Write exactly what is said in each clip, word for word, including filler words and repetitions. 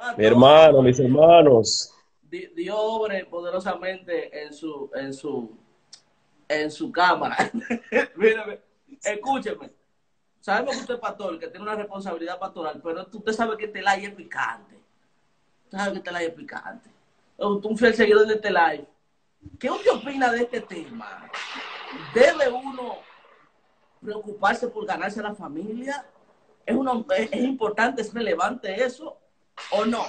Mi hermano, mis hermanos. Dios obre poderosamente en su, en su, en su cámara. Mírame, escúcheme. Sabemos que usted es pastor, que tiene una responsabilidad pastoral, pero usted sabe que este live es picante. Usted sabe que este live es picante. Usted un fiel seguidor de este live. ¿Qué usted opina de este tema? ¿Debe uno preocuparse por ganarse a la familia? ¿Es, una, es, es importante, es relevante eso o no?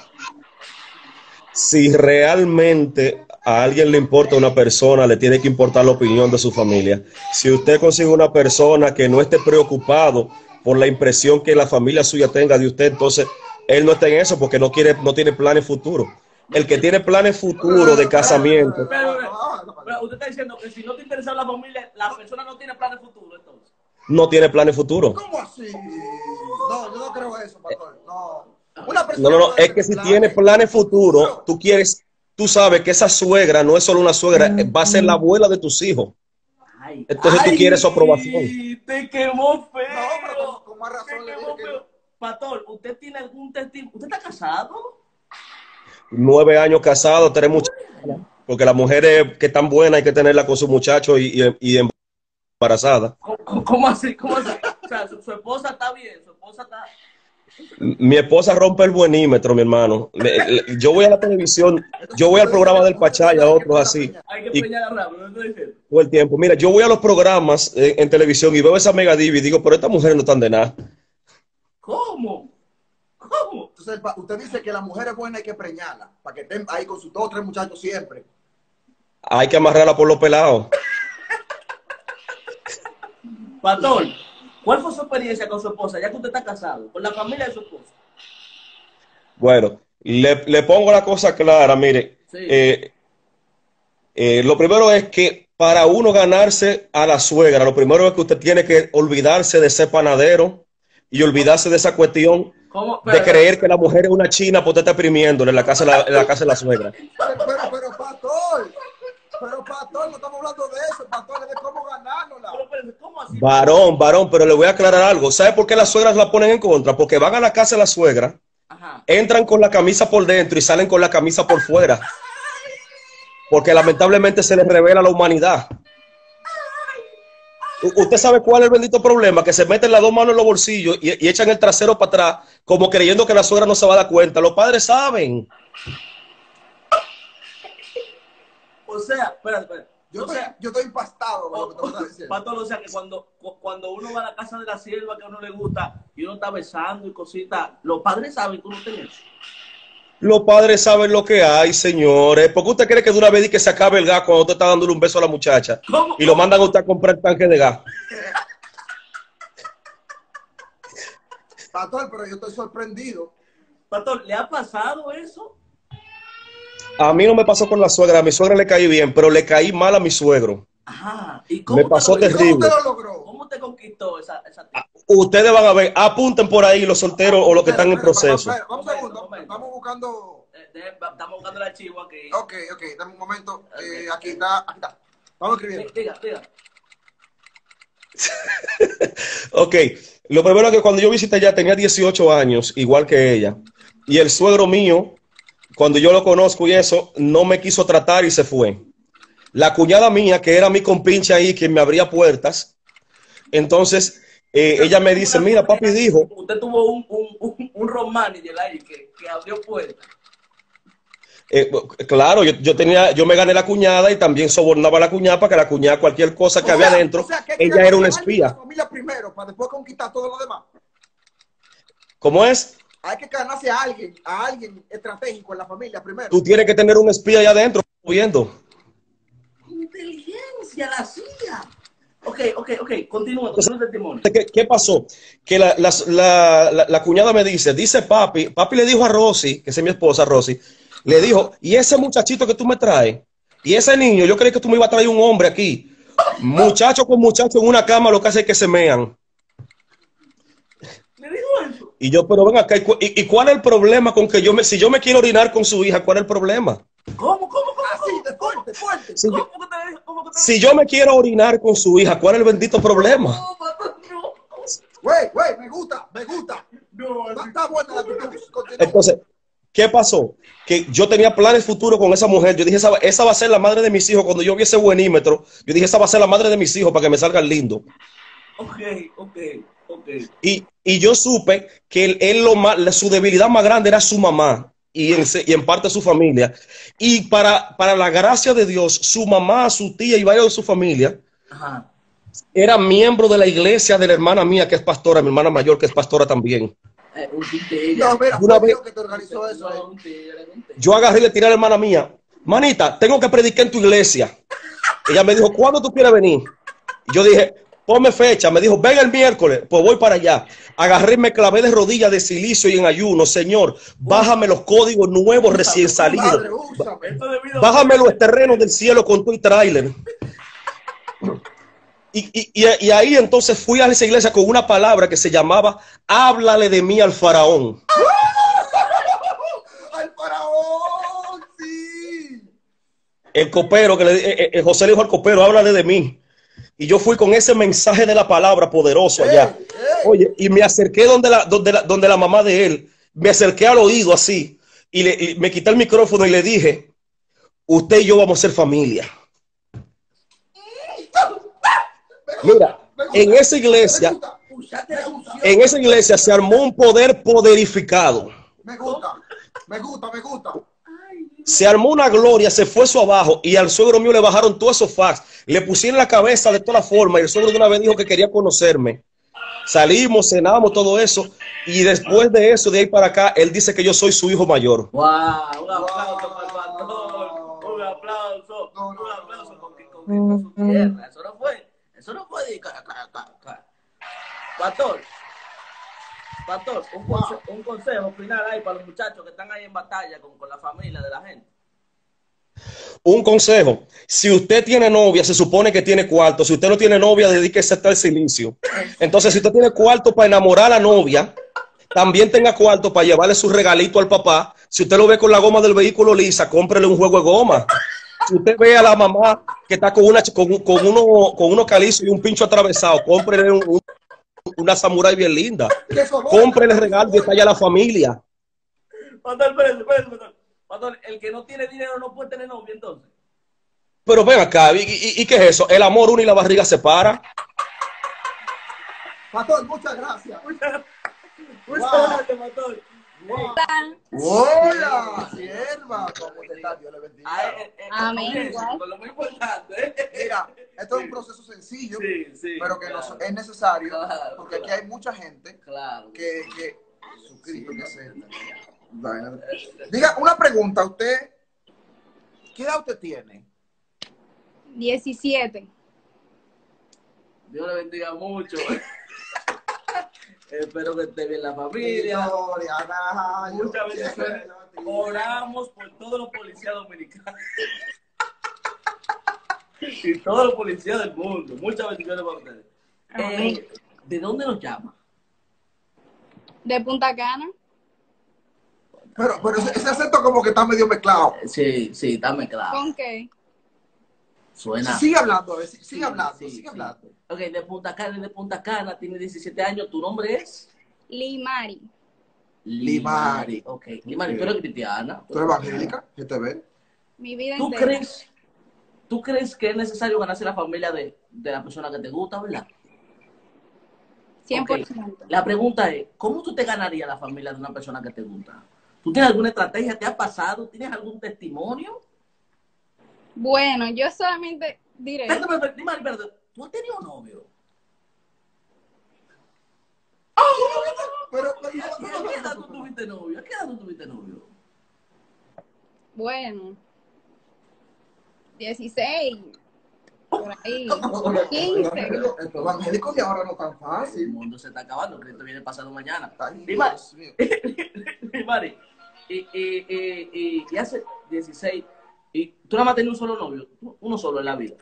Si realmente a alguien le importa una persona, le tiene que importar la opinión de su familia. Si usted consigue una persona que no esté preocupado por la impresión que la familia suya tenga de usted, entonces él no está en eso porque no quiere, no tiene planes futuros. El que tiene planes futuros de casamiento. Pero, pero, pero usted está diciendo que si no te interesa la familia, la persona no tiene planes futuros, entonces. No tiene planes futuros. ¿Cómo así? No, yo no creo eso, pastor. No. Una no, no, no, es que si tienes planes futuros, tú quieres, tú sabes que esa suegra no es solo una suegra, va a ser la abuela de tus hijos. Ay, entonces ay, tú quieres su aprobación. Te quemó feo. No, pero con, con más razón te le quemó que... feo. Pastor, ¿usted tiene algún testimonio? ¿Usted está casado? Nueve años casado, tres muchachos, porque las mujeres que están buenas hay que tenerlas con sus muchachos y, y, y embarazada. ¿Cómo, cómo así? ¿Cómo así? O sea, su, su esposa está bien, su esposa está... Mi esposa rompe el buenímetro, mi hermano. Yo voy a la televisión, yo voy al programa del Pachá y a otros así. Hay que preñar rápido, ¿no? Todo el tiempo. Mira, yo voy a los programas en, en televisión y veo esa mega diva y digo, pero estas mujeres no están de nada. ¿Cómo? ¿Cómo? Entonces, usted dice que la mujer es buena, hay que preñarla, para que estén ahí con sus dos o tres muchachos siempre. Hay que amarrarla por los pelados. Pastor, ¿cuál fue su experiencia con su esposa, ya que usted está casado, con la familia de su esposa? Bueno, le, le pongo la cosa clara, mire. Sí. Eh, eh, lo primero es que para uno ganarse a la suegra, lo primero es que usted tiene que olvidarse de ser panadero y olvidarse de esa cuestión ¿Cómo? de pero, creer que la mujer es una china porque usted está exprimiéndole en la casa de la, en la, casa de la suegra. Pero, pero, pero, pastor, pero, pastor, no estamos hablando de eso, pastor, es de cómo ganárnosla. Pero, pero, ¿cómo así? Varón, varón, pero le voy a aclarar algo. ¿Sabe por qué las suegras la ponen en contra? Porque van a la casa de la suegra, ajá, entran con la camisa por dentro y salen con la camisa por fuera. Porque lamentablemente se les revela la humanidad. ¿Usted sabe cuál es el bendito problema? Que se meten las dos manos en los bolsillos y, y echan el trasero para atrás, como creyendo que la suegra no se va a dar cuenta. Los padres saben. O sea, espérate, espérate. Yo, o sea, estoy, yo estoy impastado con oh, lo que tú estás diciendo. Pastor, o sea que cuando, cuando uno va a la casa de la sierva que a uno le gusta y uno está besando y cositas, los padres saben que uno tiene eso. Los padres saben lo que hay, señores. ¿Por qué usted cree que de una vez y que se acabe el gas cuando usted está dándole un beso a la muchacha? ¿Cómo? Y lo mandan a usted a comprar el tanque de gas. Pastor, pero yo estoy sorprendido. Pastor, ¿le ha pasado eso? A mí no me pasó con la suegra. A mi suegra le caí bien, pero le caí mal a mi suegro. Ajá. ¿Y cómo me pasó terrible. ¿Cómo usted lo logró? ¿Cómo te conquistó esa, esa Ustedes van a ver, apunten por ahí los solteros ah, o los que están en proceso. Espera, vamos un segundo, estamos buscando... Eh, de, estamos buscando el archivo aquí. Ok, ok, dame un momento. Eh, aquí está, aquí está. Vamos escribiendo. Diga, diga. Ok, lo primero es que cuando yo visité ella tenía dieciocho años, igual que ella. Y el suegro mío, cuando yo lo conozco y eso, no me quiso tratar y se fue. La cuñada mía, que era mi compinche ahí, quien me abría puertas, entonces... Eh, ella me dice, mira, papi dijo... Usted tuvo un, un, un, un road manager ahí que, que abrió puertas. Eh, claro, yo, yo tenía, yo me gané la cuñada y también sobornaba a la cuñada para que la cuñada cualquier cosa que o había sea, adentro, o sea, que ella era una espía. La familia primero, para después conquistar todo lo demás. ¿Cómo es? Hay que ganarse a alguien, a alguien estratégico en la familia primero. Tú tienes que tener un espía allá adentro, viendo. Inteligencia, la C I A. Ok, ok, ok, continúa, continúa el testimonio. ¿Qué, ¿Qué pasó? Que la, la, la, la, la cuñada me dice, dice papi, papi le dijo a Rosy, que es mi esposa Rosy, le dijo, y ese muchachito que tú me traes, y ese niño, yo creí que tú me ibas a traer un hombre aquí. Muchacho con muchacho en una cama, lo que hace es que se mean. ¿Le dijo eso? Y yo, pero ven acá, ¿y, y cuál es el problema con que yo me, si yo me quiero orinar con su hija, cuál es el problema? ¿Cómo, cómo, cómo? Así, de fuerte, fuerte. Si, ¿Cómo yo, que te dijo? ¿Cómo que te si yo me quiero orinar con su hija, ¿cuál es el bendito problema? No, papá, no. Güey, güey, me gusta, me gusta. No, está, está buena la actitud. Entonces, ¿Qué pasó? Que yo tenía planes futuros con esa mujer. Yo dije, esa, esa va a ser la madre de mis hijos. Cuando yo vi ese buenímetro, yo dije, esa va a ser la madre de mis hijos para que me salgan lindos. Ok, ok, ok. Y, y yo supe que él, él lo más, su debilidad más grande era su mamá y en, y en parte su familia. Y para, para la gracia de Dios, su mamá, su tía y varios de su familia Ajá. eran miembros de la iglesia de la hermana mía, que es pastora, mi hermana mayor, que es pastora también. Eh, un tigre. No, mira, Una fue vez, Dios que te organizó eso. No, eh. un tigre, un tigre. yo agarré y le tiré a la hermana mía, manita, tengo que predicar en tu iglesia. Ella me dijo, ¿cuándo tú quieres venir? Y yo dije, ponme fecha. Me dijo, ven el miércoles. Pues voy para allá. Agarré y me clavé de rodillas de silicio y en ayuno. Señor, bájame los códigos nuevos recién salidos. Madre, úsame. Esto debido Bájame los terrenos del cielo con tu tráiler. Y, y, y, y ahí entonces fui a esa iglesia con una palabra que se llamaba, háblale de mí al faraón. ¡Al faraón! ¡Sí! El copero, que le, eh, eh, José le dijo al copero, háblale de mí. Y yo fui con ese mensaje de la palabra poderoso allá. Ey, ey. Oye, y me acerqué donde la, donde la, donde la mamá de él, me acerqué al oído así, y, le, y me quité el micrófono y le dije, usted y yo vamos a ser familia. Mira, en esa iglesia, Me gusta, Puchate la unción. en esa iglesia se armó un poder poderificado. me gusta, me gusta, me gusta. Se armó una gloria, se fue eso abajo y al suegro mío le bajaron todos esos fax, le pusieron la cabeza de todas formas y el suegro de una vez dijo que quería conocerme. Salimos, cenamos, todo eso y después de eso, de ahí para acá, él dice que yo soy su hijo mayor. Wow, un aplauso para el pastor. Un aplauso. No, no, Un no, aplauso no, porque conquistó su tierra. Eso no fue. Eso no fue de ca- ca- ca- ca. Pastor. Pastor, un, conse- un consejo final ahí para los muchachos que están ahí en batalla con, con la familia de la gente. Un consejo, si usted tiene novia, se supone que tiene cuarto. Si usted no tiene novia, dedíquese hasta el silicio. Entonces, si usted tiene cuarto para enamorar a la novia, también tenga cuarto para llevarle su regalito al papá. Si usted lo ve con la goma del vehículo lisa, cómprele un juego de goma. Si usted ve a la mamá que está con, una, con, con, uno, con unos calizos y un pincho atravesado, cómprele un, un, una samurai bien linda. Cómprele regalo y está allá la familia. Pastor, espérese, espérese, pastor. Pastor, el que no tiene dinero no puede tener novia entonces. Pero ven acá, ¿y, y, y qué es eso? El amor une y la barriga separa. Pastor, muchas gracias. Muchas Wow. gracias, pastor. Wow. Hola, sierva. ¿Cómo te está? Dios le bendiga. Ah, eh, eh, Amén, con eso, igual. con lo muy importante. Mira, esto es un proceso sencillo, Sí, sí. pero que claro. nos- es necesario, Claro, porque aquí claro. hay mucha gente Claro. que, que Jesucristo, que se- Vaina. Diga, una pregunta, usted, ¿qué edad usted tiene? diecisiete. Dios le bendiga mucho. Espero que esté bien la familia. Gloria a Dios. Muchas bendiciones. Oramos por todos los policías dominicanos. Y todos los policías del mundo. Muchas bendiciones para ustedes. Amén. Eh, ¿De dónde nos llama? De Punta Cana. Pero, pero ese, ese acento como que está medio mezclado. Sí, sí, está mezclado. ¿Con qué? Suena. Sigue hablando, a ver, sigue Sí, hablando, sí, sigue sí. hablando. Ok, de Punta Cana, de Punta Cana, tiene diecisiete años. ¿Tu nombre es? Limari. Limari. Ok, Limari, tú eres cristiana. ¿Tú eres evangélica? ¿G T V? Mi vida ¿Tú entera. crees, ¿Tú crees que es necesario ganarse la familia de, de la persona que te gusta, verdad? cien por Ok. ciento. La pregunta es, ¿cómo tú te ganarías la familia de una persona que te gusta? ¿Tú tienes alguna estrategia? ¿Te ha pasado? ¿Tienes algún testimonio? Bueno, yo solamente diré. Espérate, espérate, Limari, espérate. ¿Tú has tenido novio? Pero, ¿A qué a qué edad tú tuviste novio? ¿A qué edad tú tuviste novio? Bueno. dieciséis. Por ahí. quince. Estos evangélicos de ahora no están El fácil. mundo se está acabando, Cristo viene pasado mañana. Ay, Limari, Dios mío. Limari, y, y, y, y, y hace dieciséis, y tú nada más tenías un solo novio, uno solo en la vida.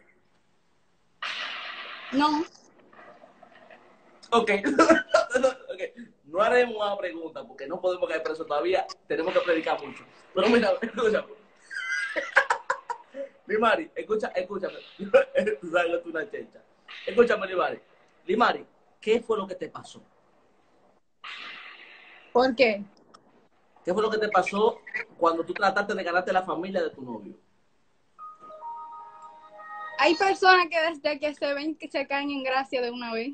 No. Ok, okay. No haremos una pregunta porque no podemos caer preso todavía, tenemos que predicar mucho. Pero mira, escúchame. Limari, escucha, escúchame. Tú sabes que tú una checha. Escúchame, Limari. Limari, ¿qué fue lo que te pasó? ¿Por qué? ¿Qué fue lo que te pasó cuando tú trataste de ganarte la familia de tu novio? Hay personas que desde que se ven que se caen en gracia de una vez.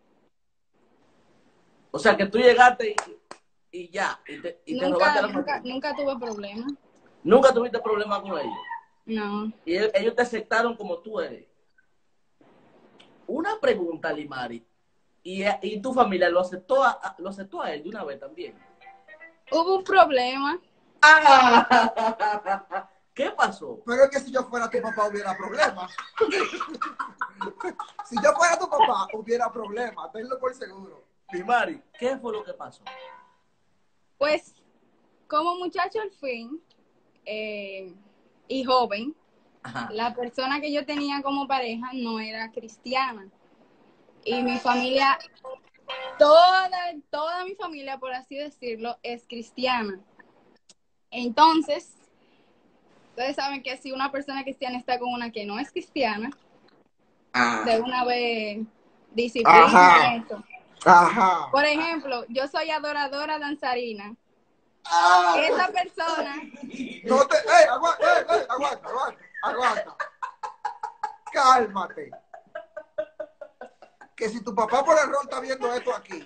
O sea, que tú llegaste y, y ya, y te, y te robaste Nunca, la nunca, familia. nunca tuve problemas. Nunca tuviste problemas con ellos. No. Y ellos, ellos te aceptaron como tú eres. Una pregunta, Limari. ¿Y, y tu familia lo aceptó a, lo aceptó a él de una vez también? Hubo un problema. ¡Ah! ¿Qué pasó? Pero es que si yo fuera tu papá hubiera problemas. Si yo fuera tu papá hubiera problemas, tenlo por seguro. Limari, ¿qué fue lo que pasó? Pues, como muchacho al fin eh, y joven, Ajá. la persona que yo tenía como pareja no era cristiana. Y mi familia, toda, toda mi familia, por así decirlo, es cristiana. Entonces, ustedes saben que si una persona cristiana está con una que no es cristiana, Ah. de una vez disciplina Ajá. y eso. Ajá. Por ejemplo, yo soy adoradora danzarina. Ah. Esa persona, No te, ey, aguanta, ey, ey, aguanta, aguanta, aguanta. Cálmate. Que si tu papá por error está viendo esto aquí,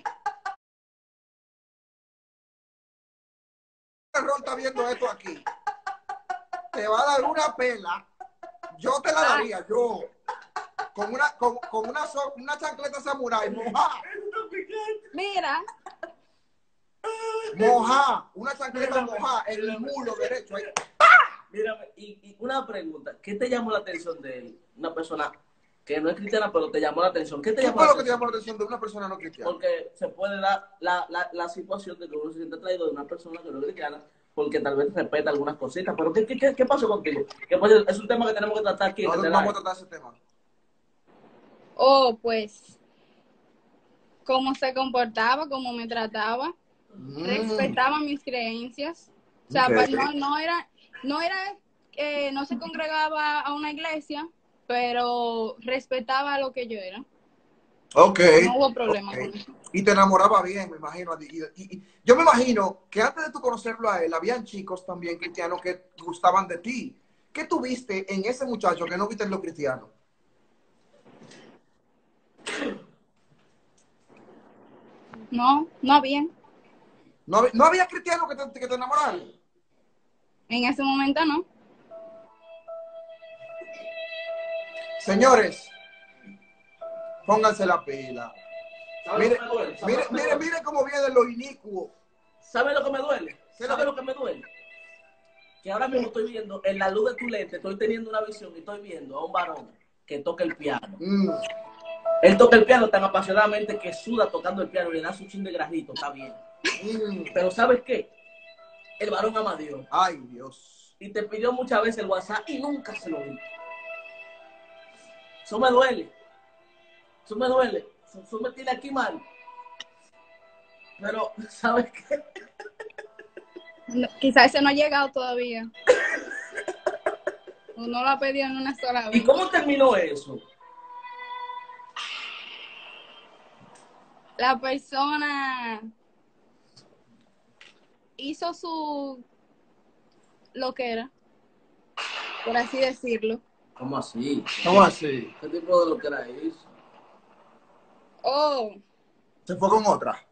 por error está viendo esto aquí, te va a dar una pela. Yo te la daría, yo. Con una, con, con una, so, una chancleta samurái, mojá. mira, Mojá, una chancleta mojá en el mulo derecho. Ahí. Mírame, y, y una pregunta. ¿Qué te llamó la atención de él? Una persona que no es cristiana, pero te llamó la atención. ¿Qué te ¿Qué llamó fue la lo que te atención? llamó la atención de una persona no cristiana? Porque se puede dar la, la, la situación de que uno se siente atraído de una persona que no es cristiana, porque tal vez respeta algunas cositas. Pero ¿qué, qué, qué pasó contigo? Que pues, es un tema que tenemos que tratar aquí. Nosotros vamos a tratar ese tema. oh, pues, cómo se comportaba, cómo me trataba, Mm. respetaba mis creencias. O sea, Ok. pues, no, no era, no era, eh, no se congregaba a una iglesia, pero respetaba lo que yo era. Ok. No hubo problema Ok. con eso. Y te enamoraba bien, me imagino. Y, y- y yo me imagino que antes de tú conocerlo a él, habían chicos también cristianos que gustaban de ti. ¿Qué tuviste en ese muchacho que no viste en los cristianos? No, no había. ¿No, hab- no había cristianos que te, que te enamoraran? En ese momento no. Señores, pónganse la pila. ¿Sabes Mire, lo que me duele? ¿Sabes mire, lo que me mire, duele? mire cómo viene lo inicuo. ¿Sabes lo que me duele? ¿Qué ¿Sabes lo lo que me duele? Que ahora mismo estoy viendo, en la luz de tu lente, estoy teniendo una visión y estoy viendo a un varón que toca el piano. Mm. Él toca el piano tan apasionadamente que suda tocando el piano y le da su chin de grajito, está bien. Mm. Pero ¿sabes qué? El varón ama a Dios. Ay, Dios. Y te pidió muchas veces el WhatsApp y nunca se lo di. Eso me duele. Eso me duele. Eso, eso me tiene aquí mal. Pero, ¿sabes qué? No, quizás ese no ha llegado todavía. O no lo ha pedido en una sola ¿Y vez. cómo terminó eso? La persona hizo su lo que era, por así decirlo. ¿Cómo así? ¿Cómo así? ¿Qué tipo de lo que era eso? Oh, Se fue con otra.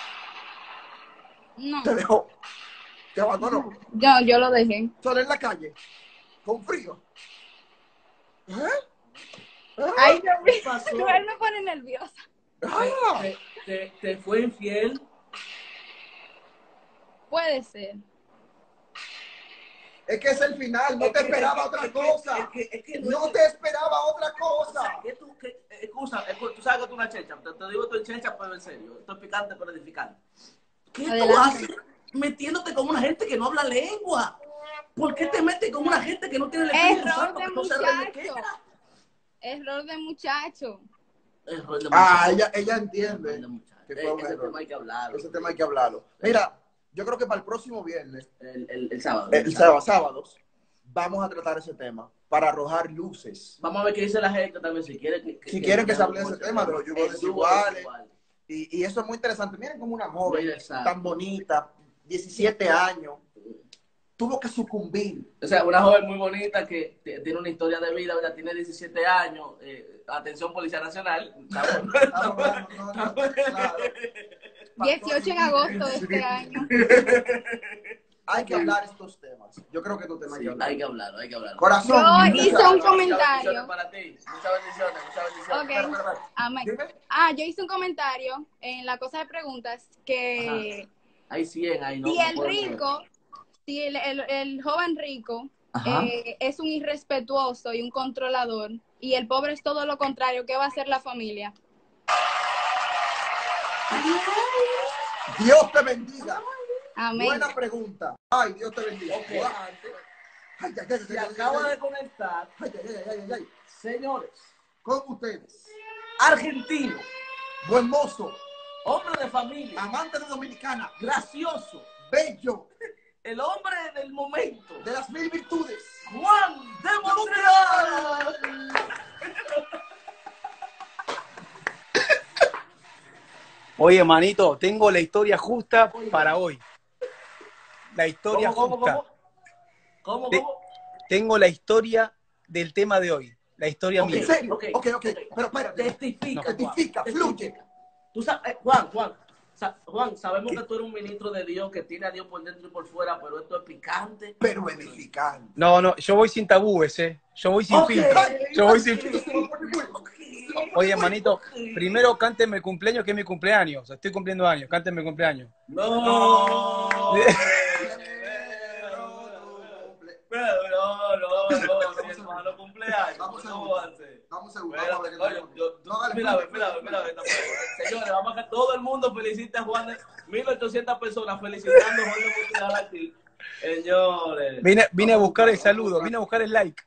no. Te dejó. Te abandonó. Yo, yo lo dejé. Solo en la calle. Con frío. ¿Eh? ¿Eh? Ay, Dios mío, ¿Qué pasó? él me pone nerviosa. Ah. ¿Te, te, te fue infiel? Puede ser. Es que es el final. No Es te que- esperaba es que- otra es que- cosa. es que- es que No es- te esperaba otra cosa. ¿Qué tú, qué, excusa, excusa, tú sabes que tú una checha, te, te digo estoy checha, pero en serio, estoy picante pero edificante. ¿Qué tú Adelante. haces metiéndote con una gente que no habla lengua? ¿Por qué te metes con una gente que no tiene el Espíritu Error Santo, de que no se muchacho. renequea? Error de muchacho. Error de Ah, muchacho. ella, ella Error entiende de muchacho. que Eh, fue un ese error. tema hay que hablarlo. Ese tema hay que hablarlo. Mira, yo creo que para el próximo viernes, El, el, el sábado. el sábado, sábados, vamos a tratar ese tema para arrojar luces. Vamos a ver qué dice la gente también, si quieren que, Si quieren que se hable de hablemos ese tema, de los yugos el yugo desiguales. desigual. Y, y eso es muy interesante. Miren como una joven Muy exacto. tan bonita, diecisiete años, tuvo que sucumbir. O sea, una joven muy bonita que tiene una historia de vida, ¿verdad? Tiene diecisiete años, eh, atención Policía Nacional. Estamos, estamos, no, no, claro. dieciocho en agosto de este año. Hay que hablar estos temas. Yo creo que estos temas Sí, hay que hablar, hay que hablar. Corazón. Yo hice un Muchas comentario. bendiciones para ti. Muchas bendiciones, muchas bendiciones. Ok. Espera, espera, espera. Amén. Dime. Ah, yo hice un comentario en la cosa de preguntas que Hay cien ahí, ¿no? si No el podemos- rico, si el, el, el joven rico Ajá. eh, es un irrespetuoso y un controlador y el pobre es todo lo contrario, ¿qué va a hacer la familia? Dios te bendiga. Amén. Buena pregunta. Ay, Dios te bendiga. Ok, Guau. antes, Ay, ay, ay, se ay, ay, acaba ay, de conectar, ay, ay, ay, ay, ay. señores, Con ustedes, argentino, buen mozo, hombre de familia, amante de Dominicana, gracioso, bello, el hombre del momento, de las mil virtudes. Juan de Montreal. Oye, manito, tengo la historia justa para hoy. La historia ¿Cómo, cómo, justa. cómo? ¿Cómo, Te- cómo? Tengo la historia del tema de hoy. La historia Ok, mía. ¿En serio? ok, Ok, ok. Pero espérate. Testifica, Juan, Testifica, fluye. testifica. Tú sabes, eh, Juan, Juan, sa- Juan, sabemos que tú eres un ministro de Dios, que tiene a Dios por dentro y por fuera, pero esto es picante. Pero edificante. No, no, yo voy sin tabúes, ¿eh? Yo voy sin Ok. filtro. Yo voy sin Ok. Oye, manito, primero cánteme el cumpleaños, que es mi cumpleaños. Estoy cumpliendo años, cánteme el cumpleaños. No. Pero no, no, no, mi hermano cumpleaños. Vamos a ¿Cómo ver. va a ser? Vamos a ver. Espérate, Vamos a ver. coño, yo- No, dale, mira, fluye, mira, fluye, mira, fluye. mira, señores, vamos a que todo el mundo felicite a Juan de mil ochocientas personas felicitando a Juan de Montreal aquí. Señores, Vine, vine a buscar el saludo, vine a buscar el like.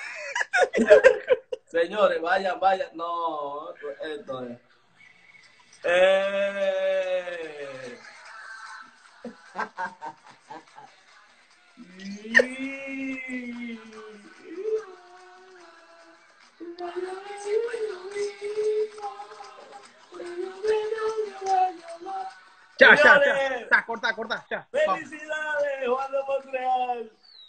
señores, vayan, vayan. No, esto es. Eh. Ya, ya, ya, Señores, ya, corta, corta, ya. Vamos. ¡Felicidades, Juan de Montreal!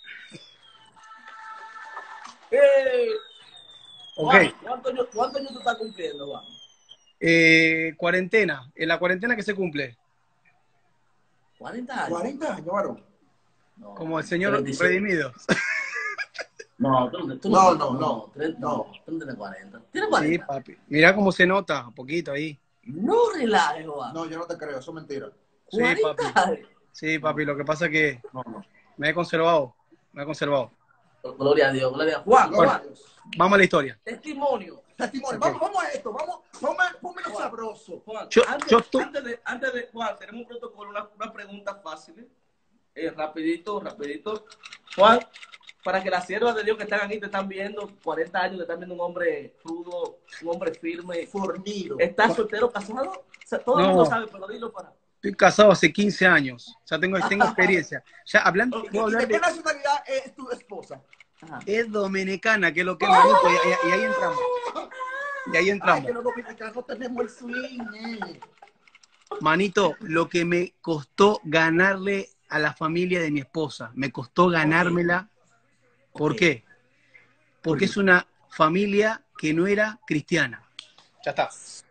Eh, Ok, Juan, ¿cuántos años, cuántos años tú estás cumpliendo, Juan? eh, cuarentena, en la cuarentena que se cumple, cuarenta años. cuarenta años, varón. No, como el señor treinta y seis. redimido. No, tú, no- tú No, no, no, no. treinta, No. no, tú no tienes cuarenta. ¿Tienes Sí, cuarenta? papi. Mirá cómo se nota, un poquito ahí. No relajes, Juan. No, yo no te creo, eso es mentira. Sí, cuarenta papi. años. Sí, papi, lo que pasa es que No, no. me he conservado, me he conservado. Gloria a Dios, gloria a Dios. Juan, Gloria a Juan, Dios. Vamos a la historia. testimonio. Testimonio. Ok. Vamos, vamos a esto. Vamos, ponme, ponme lo sabroso. Juan, Yo- antes, yo estoy- antes de, antes de, Juan, tenemos un protocolo, una, una pregunta fácil. Eh, rapidito, rapidito. Juan, para que las siervas de Dios que están aquí te están viendo, cuarenta años, te están viendo un hombre crudo, un hombre firme. Fornido. ¿Estás soltero, casado? O sea, todo el No. mundo sabe, pero dilo para... Estoy casado hace quince años, o sea, tengo, tengo experiencia. Ya hablando, Ok, puedo ¿Y de hablar qué de... nacionalidad es tu esposa? Ajá. Es dominicana, que es lo que es manito, y, y- y ahí entramos. Y ahí Ay, entramos. que los dominicanos tenemos el swing. Eh. Manito, lo que me costó ganarle a la familia de mi esposa, me costó ganármela. ¿Por Ok. qué? Porque es una familia que no era cristiana. Ya está.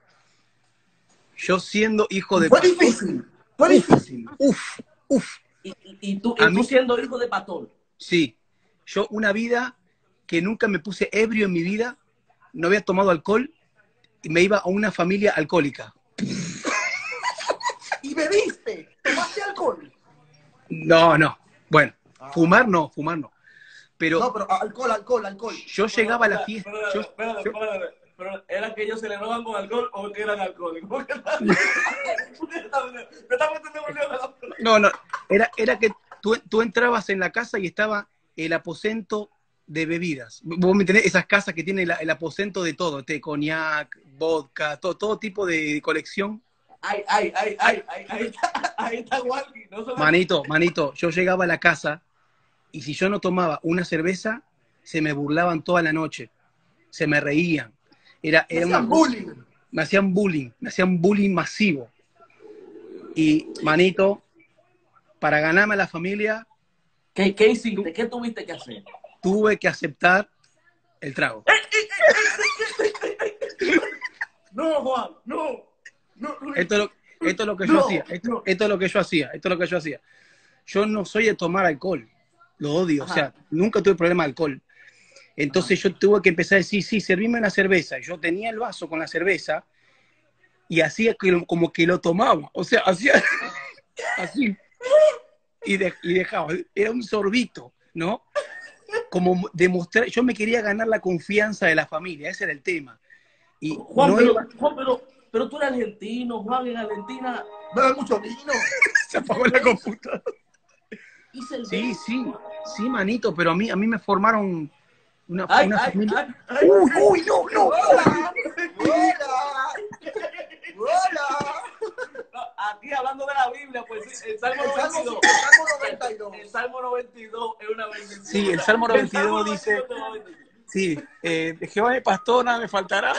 Yo siendo hijo de Fue pastor, difícil. Fue difícil. uf, uf, Y, y, y tú, A y tú mí- siendo hijo de pastor. sí. Yo una vida que nunca me puse ebrio en mi vida, no había tomado alcohol y me iba a una familia alcohólica. ¿Y bebiste? ¿Tomaste alcohol? No, no. Bueno, fumar no, fumar no. Pero No, pero alcohol, alcohol, alcohol. yo llegaba a la Espérate, fiesta. espérate, yo- espérate, yo- espérate. Pero ¿era que ellos se le roban con alcohol o que eran alcohólicos? ¿Por qué estás- ¿Por qué estás- te estás metiendo en un lío de la- No, no. Era, era que tú, tú entrabas en la casa y estaba el aposento de bebidas. Vos me tenés esas casas que tienen el, el aposento de todo, té, coñac, vodka, todo, todo tipo de colección. Ay, ay, ay, ay, ay, ahí está, ahí está Walkie. No solo- Manito, manito, yo llegaba a la casa y si yo no tomaba una cerveza, se me burlaban toda la noche. Se me reían. Era, era una Hacían cosa- bullying. me hacían bullying, me hacían bullying masivo. Y, manito, para ganarme a la familia, ¿Qué, ¿Qué hiciste? ¿Qué tuviste que hacer? tuve que aceptar el trago. No, Juan, no. no, no. Esto es lo, esto es lo que yo No, hacía. Esto, no. esto es lo que yo hacía. Esto es lo que yo hacía. Yo no soy de tomar alcohol. Lo odio. Ajá. O sea, nunca tuve problema de alcohol. Entonces yo tuve que empezar a decir, sí, servime una cerveza. Yo tenía el vaso con la cerveza y hacía que lo- como que lo tomaba. O sea, hacía así. Y, de- y dejaba. Era un sorbito, ¿no? Como demostrar, yo me quería ganar la confianza de la familia. Ese era el tema. Y Juan, no pero, iba... Juan, pero, pero tú eres argentino, Juan, en Argentina Bebe mucho vino. Se apagó la computadora. hice el Sí, sí, sí, manito, pero a mí, a mí me formaron una, Ay, una ay, familia. ay, ay. Uy, uy, no, no. ¡Hola! ¡Hola! ¡Hola! No, aquí hablando de la Biblia, pues sí, el Salmo El Salmo, noventa y dos. el Salmo noventa y dos. El Salmo noventa y dos es una bendición. Sí, el Salmo noventa y dos Salmo dice, noventa y dos te va a bendecir. sí, eh, de Jehová de pastor nada me faltará.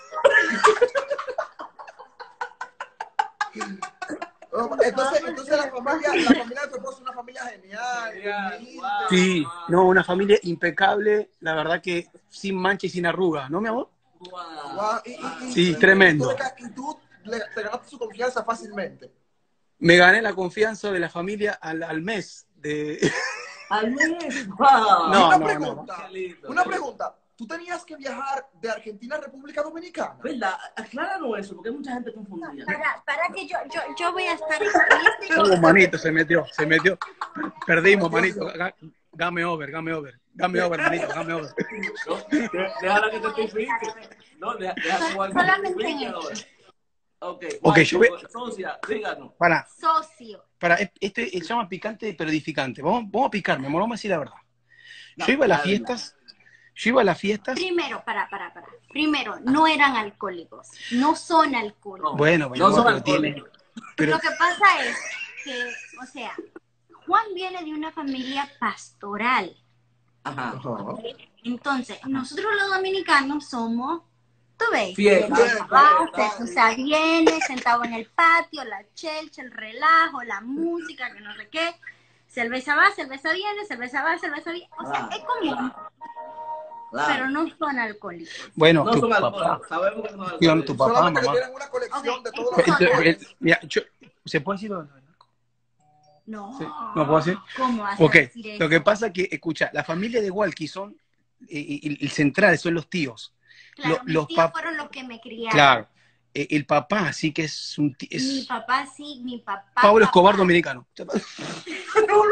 Entonces, entonces la familia, la familia de tu esposo es una familia genial. Genial, humilde. wow. Sí, no, una familia impecable, la verdad que sin mancha y sin arruga, ¿no, mi amor? Wow. Guau, y- y- y- Sí, y- tremendo. Y tú, le- y tú le- te ganaste su confianza fácilmente. Me gané la confianza de la familia al, al mes. De... Al mes, wow. No, Y una no, pregunta, Qué lindo, una qué pregunta. ¿Tú tenías que viajar de Argentina a República Dominicana? ¿Verdad? Acláranos eso, porque hay mucha gente confundida. Para, para que yo, yo, yo voy a estar en este Oh, manito, se metió, se metió. Perdimos, manito. Ga- Game over, game over. Game over, manito, game over. No, de- déjala que te testifique. No, deja, deja que Juan Solamente testifique en ahora. Ok, Ok, Juan, yo voy- socia, díganos. Para, socio. para, este se llama picante pero edificante. Vamos, vamos a picar, mi amor, vamos a decir la verdad. No, Yo iba a las la fiestas, yo iba a las fiestas. Primero, para, para, para. Primero, no eran alcohólicos. No son alcohólicos. Bueno, mi No amor, son pero alcohólicos. tiene. Pero, Lo que pasa es que, o sea, Juan viene de una familia pastoral. Ajá. Entonces, nosotros los dominicanos somos, tú ves, Fiesta, se fiesta, va, fiesta. se usa bien, sentado en el patio, la chelcha, el relajo, la música, que no sé qué. Cerveza va, cerveza viene, cerveza va, cerveza viene. O sea, Claro, es común, claro. pero no son alcohólicos. bueno, No tu son papá. alcohólicos, sabemos que no son Yo, alcohólicos. tu papá, Solamente que mamá. tienen una colección Ok, de todos estos los son- alcoholes. Mira, yo- ¿se puede decir lo de- No, Sí, ¿no puedo decir? ¿cómo vas a Ok, decir eso? lo que pasa es que, escucha, la familia de Walkie son, eh, el, el central son los tíos. Claro, lo- mis los tíos pap- fueron los que me criaron. Claro, eh, el papá sí que es un ti- es Mi papá sí, mi papá. Pablo papá. Escobar dominicano. ¡No!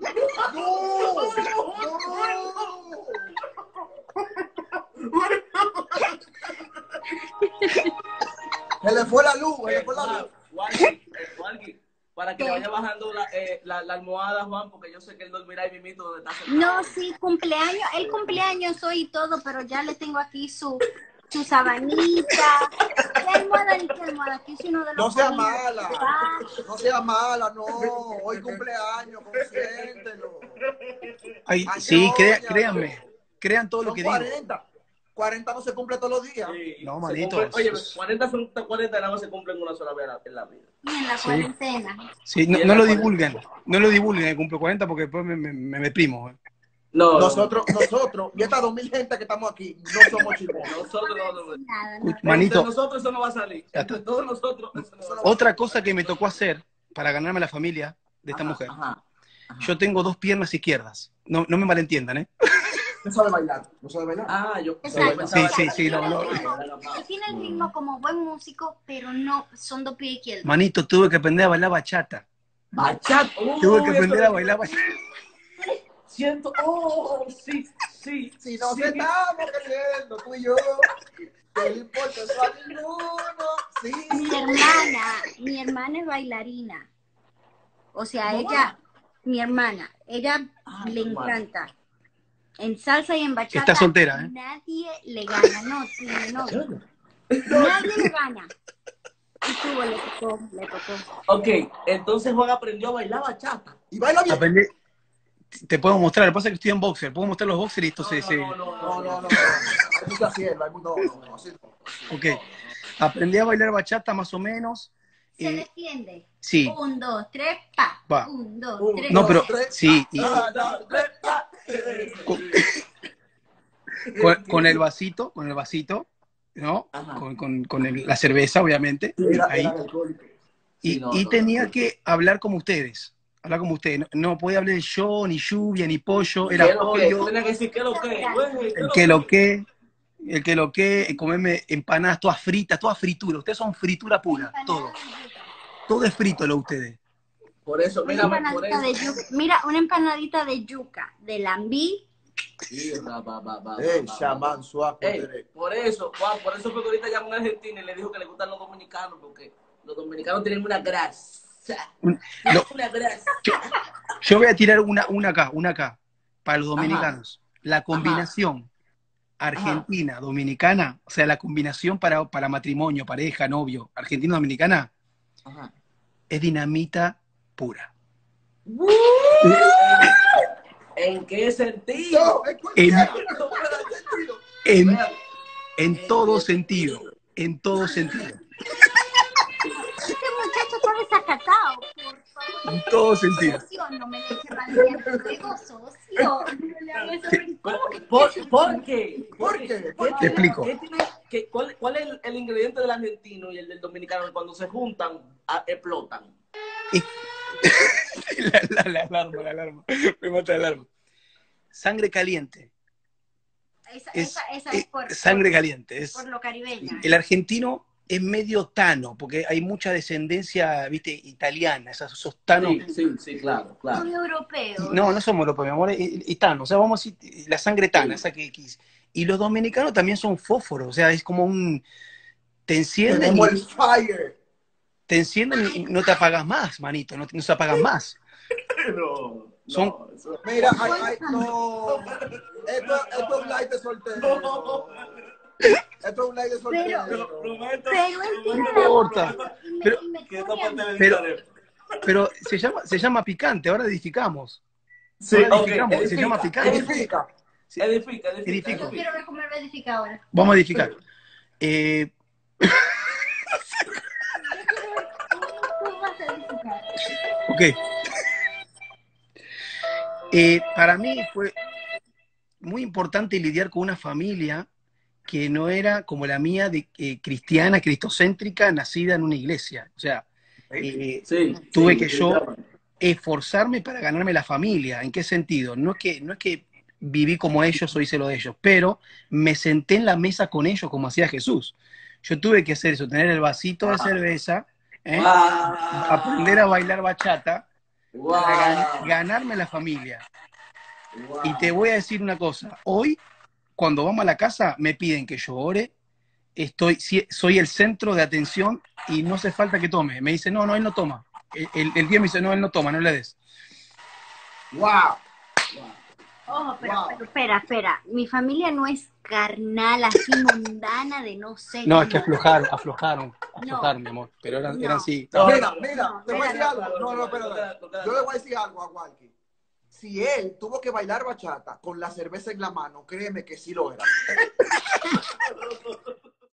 ¡No! Se le fue la luz, se le fue la luz. Walkie, eh, Walkie, para que le vaya bajando la, eh, la, la almohada, Juan, porque yo sé que él dormirá ahí mismito donde está sentado. No, sí, cumpleaños, el cumpleaños soy y todo, pero ya le tengo aquí su, su sabanita. ¿Qué almohada ni qué almohada? Aquí es uno de los No sea códigos. mala. Ah, No sea mala, no. Hoy cumpleaños, consiéntelo. Ay, Ay, sí, no, crea- ya, créanme, crean todo lo Son que digo. cuarenta. cuarenta no se cumple todos los días. Sí, No, se manito, cumple- oye, es- cuarenta son cuarenta, nada más se cumplen una sola vez en la vida. y en la Sí. cuarentena. Sí, no, Y en no la lo cuarenta. divulguen, no lo divulguen el cumple cuarenta porque después me, me, me deprimo. eh. No, Nosotros, nosotros, y estas dos mil gente que estamos aquí, no somos no, chismosos. nosotros no, no, no. Nada, Uy, nada. manito. Entre nosotros eso no va a salir. Ya Entre está. todos nosotros eso no va a salir. Otra cosa que me tocó hacer para ganarme a la familia de esta Ajá, mujer, ajá, ajá. yo tengo dos piernas izquierdas. No, no me malentiendan, ¿eh? No sabe bailar, no sabe bailar. Ah, yo Exacto. yo pensaba Sí, que- sí, sí, no, no. Él tiene el ritmo como buen músico, pero no, son dos pies izquierdos. Manito, tuve que aprender a bailar bachata. Bachata. Uy, Tuve que eso aprender es- a bailar bachata. Siento, oh, sí, sí. Si nos sí. estamos queriendo, tú y yo, ¿qué le importa eso a ninguno? Sí. Mi hermana, mi hermana es bailarina. O sea, ¿Cómo ella, mi hermana, ella Ay, le tu madre. encanta. En salsa y en bachata. Está soltera, ¿eh? Nadie le gana, no, tiene novio. Nadie le gana. Y tuvo, le tocó, le tocó. Ok, entonces Juan aprendió a bailar bachata. Y baila bien. Aprendí. Te puedo mostrar, lo que pasa es que estoy en boxer. Puedo mostrar los boxers y esto No, se, no, se- no, no, No, no, no, no. Hay mucha sierva, hay mucho. No, no, así no. Ok. Aprendí a bailar bachata más o menos. Se eh, defiende. sí. Un, dos, tres, pa. Va. Un, dos, Un, tres. No, dos, pero tres. sí, y Ah, no, tres, ah. con, con- con el vasito, con el vasito, ¿no? Ajá. Con, con- con el- la cerveza, obviamente, Sí, Era, ahí. eran alcohólicos. Sí, Y, no, y no, tenía no. que hablar como ustedes, hablar como ustedes. No, no podía hablar yo, ni lluvia, ni pollo, ¿Qué era es lo que? Tú pollo, tenías que decir, ¿qué es lo que? Güey, ¿qué es el lo que lo que? que, el que lo que, comerme empanadas todas fritas, todas frituras. Ustedes son fritura pura, todo. Todo es frito lo de ustedes. Por eso, Una mira, por empanadita de eso. yuca. Mira, una empanadita de yuca, de lambí. Irra, ba, ba, ba, Ey, ba, ba, chamán, ba. suapo, Ey, derecho. por eso, Juan, por eso fue que ahorita llamó a una argentina y le dijo que le gustan los dominicanos, porque los dominicanos tienen una grasa. Un- lo- Una grasa. yo, yo voy a tirar una, una acá, una acá, para los Ajá. dominicanos. La combinación argentina-dominicana, o sea, la combinación para, para matrimonio, pareja, novio, argentina-dominicana, Ajá. es dinamita pura. ¿En qué sentido? No, es En, cualquiera. en, Espérate. en todo sentido, en todo sentido, Este muchacho está desacatado, por favor. en todo sentido. Socio, no me dejes rayar luego, socio. No le hagas ese rencor. ¿Por, por qué? ¿Por qué? ¿Qué ¿Por Te tiene- explico. qué tiene- qué- cuál, cuál es el, el ingrediente del argentino y el del dominicano que cuando se juntan a- explotan? Y- la, la- la alarma, la alarma, me mata la alarma. Sangre caliente, Esa, es, esa, esa eh, es por, sangre por- caliente. Es, por lo caribeño. el argentino es medio tano, porque hay mucha descendencia, viste, italiana, esos, esos tanos. Sí, sí, sí, claro, claro. Muy europeo. No, no somos europeos, mi amor, y, y tano, o sea, vamos a decir, la sangre tana, esa que, que- y los dominicanos también son fósforos, o sea, es como un, te encienden y, Tenemos el fire. te encienden y no te apagas más, manito, no, te- no se apagan más. No, Son- no, eso- Mira, ay, ay, no. Esto, esto es un like de soltero. Esto es un like de soltero. Prometo, Pero él tiene No importa. y me, Pero- y me que esta pone a parte mí. me Pero- editaré. Pero se llama, se llama picante, ahora edificamos. Sí, Ahora ok, edificamos, se edifica, llama picante. Edifica. Edifica, edifica. Edifico. Yo quiero ver cómo él va a edificar ahora. Vamos a edificar. Eh, Yo quiero ver cómo tú vas a edificar. ok. Eh, para mí fue muy importante lidiar con una familia que no era como la mía, de, eh, cristiana, cristocéntrica, nacida en una iglesia. O sea, eh, Sí, tuve sí, que sí, yo claro. esforzarme para ganarme la familia. ¿En qué sentido? No es que, no es que viví como ellos o hice lo de ellos, pero me senté en la mesa con ellos como hacía Jesús. Yo tuve que hacer eso, tener el vasito de cerveza, ¿eh? Wow. aprender a bailar bachata, Wow. para gan- ganarme la familia. Wow. Y te voy a decir una cosa, hoy, cuando vamos a la casa, me piden que yo ore, estoy, si- soy el centro de atención y no hace falta que tome. Me dice, no, no, él no toma. El, el, el tío me dice, no, él no toma, no le des. Wow. Ojo, pero, Wow. pero espera, espera. Mi familia no es carnal, así mundana de no sé. No, es que cómo. aflojaron, aflojaron, aflojaron, mi amor, pero eran, eran No. así. No, Mira, no, no. mira, No, te voy a decir espérate. algo. No, no, espera. Yo le voy a decir algo a Walkie. Si él tuvo que bailar bachata con la cerveza en la mano, créeme que sí lo era.